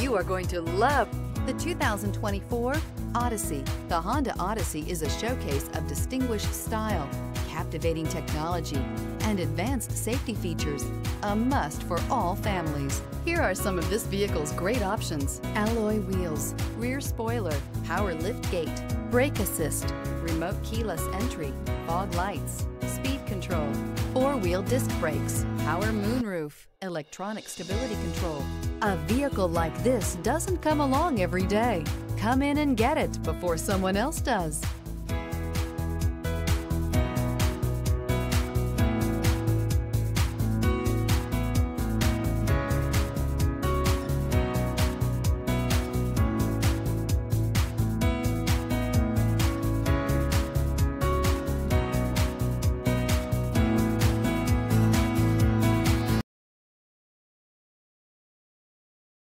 You are going to love the 2024 Odyssey. The Honda Odyssey is a showcase of distinguished style, captivating technology, and advanced safety features, a must for all families. Here are some of this vehicle's great options: alloy wheels, rear spoiler, power lift gate, brake assist, remote keyless entry, fog lights, speed control, four-wheel disc brakes, power moonroof, electronic stability control. A vehicle like this doesn't come along every day. Come in and get it before someone else does.